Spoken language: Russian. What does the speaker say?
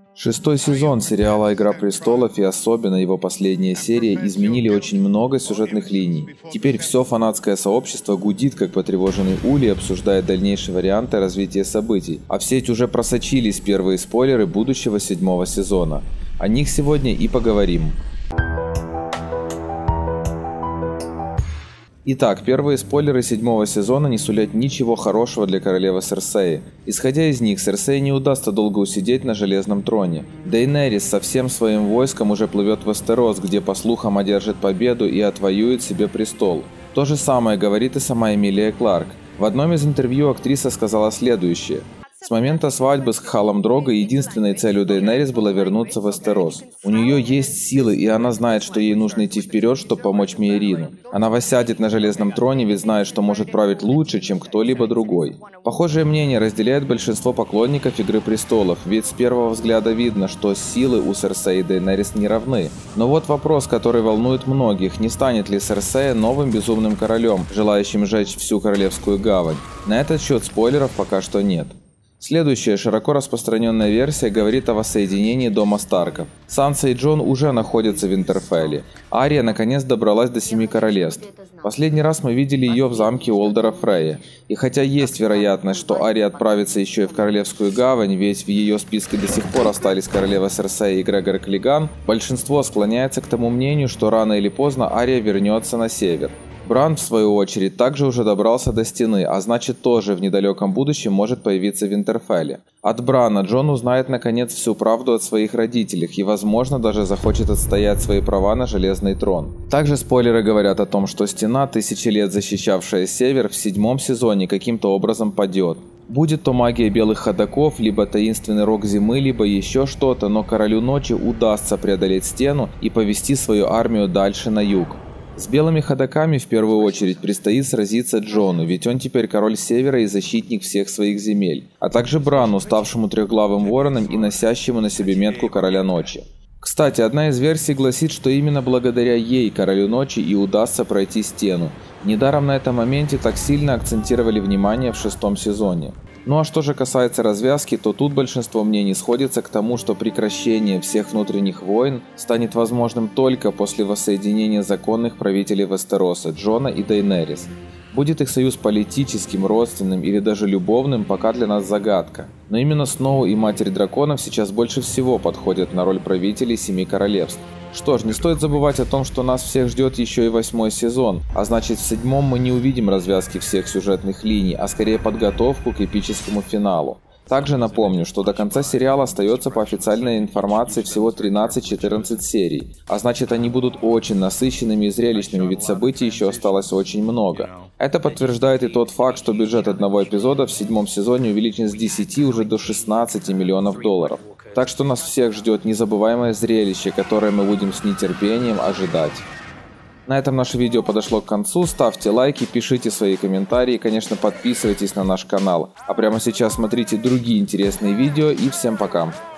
Шестой сезон сериала «Игра престолов» и особенно его последняя серия изменили очень много сюжетных линий. Теперь все фанатское сообщество гудит, как потревоженный улей, обсуждая дальнейшие варианты развития событий, а в сеть уже просочились первые спойлеры будущего седьмого сезона. О них сегодня и поговорим. Итак, первые спойлеры седьмого сезона не сулят ничего хорошего для королевы Серсеи. Исходя из них, Серсеи не удастся долго усидеть на железном троне. Дейенерис со всем своим войском уже плывет в Вестерос, где, по слухам, одержит победу и отвоюет себе престол. То же самое говорит и сама Эмилия Кларк. В одном из интервью актриса сказала следующее. С момента свадьбы с Кхалом Дрога единственной целью Дейенерис было вернуться в Вестерос. У нее есть силы, и она знает, что ей нужно идти вперед, чтобы помочь Мейерину. Она воссядет на железном троне, ведь знает, что может править лучше, чем кто-либо другой. Похожее мнение разделяет большинство поклонников Игры престолов, ведь с первого взгляда видно, что силы у Серсеи и Дейенерис не равны. Но вот вопрос, который волнует многих: не станет ли Серсея новым безумным королем, желающим сжечь всю Королевскую гавань? На этот счет спойлеров пока что нет. Следующая широко распространенная версия говорит о воссоединении дома Старков. Санса и Джон уже находятся в Винтерфелле. Ария наконец добралась до Семи Королевств. Последний раз мы видели ее в замке Уолдера Фрейя. И хотя есть вероятность, что Ария отправится еще и в Королевскую гавань, ведь в ее списке до сих пор остались королева Серсея и Грегор Клиган, большинство склоняется к тому мнению, что рано или поздно Ария вернется на север. Бран, в свою очередь, также уже добрался до Стены, а значит тоже в недалеком будущем может появиться в Винтерфелле. От Брана Джон узнает наконец всю правду о своих родителях и, возможно, даже захочет отстоять свои права на Железный трон. Также спойлеры говорят о том, что Стена, тысячи лет защищавшая Север, в седьмом сезоне каким-то образом падет. Будет то магия белых ходоков, либо таинственный рог зимы, либо еще что-то, но Королю Ночи удастся преодолеть Стену и повести свою армию дальше на юг. С белыми ходоками в первую очередь предстоит сразиться Джону, ведь он теперь король Севера и защитник всех своих земель, а также Брану, ставшему трехглавым вороном и носящему на себе метку Короля Ночи. Кстати, одна из версий гласит, что именно благодаря ей, Королю Ночи, и удастся пройти Стену. Недаром на этом моменте так сильно акцентировали внимание в шестом сезоне. Ну а что же касается развязки, то тут большинство мнений сходится к тому, что прекращение всех внутренних войн станет возможным только после воссоединения законных правителей Вестероса, Джона и Дейенерис. Будет их союз политическим, родственным или даже любовным, пока для нас загадка. Но именно Сноу и Матерь Драконов сейчас больше всего подходят на роль правителей Семи Королевств. Что ж, не стоит забывать о том, что нас всех ждет еще и восьмой сезон, а значит в седьмом мы не увидим развязки всех сюжетных линий, а скорее подготовку к эпическому финалу. Также напомню, что до конца сериала остается по официальной информации всего 13-14 серий, а значит они будут очень насыщенными и зрелищными, ведь событий еще осталось очень много. Это подтверждает и тот факт, что бюджет одного эпизода в седьмом сезоне увеличен с 10 уже до 16 миллионов долларов. Так что нас всех ждет незабываемое зрелище, которое мы будем с нетерпением ожидать. На этом наше видео подошло к концу. Ставьте лайки, пишите свои комментарии и, конечно, подписывайтесь на наш канал. А прямо сейчас смотрите другие интересные видео и всем пока!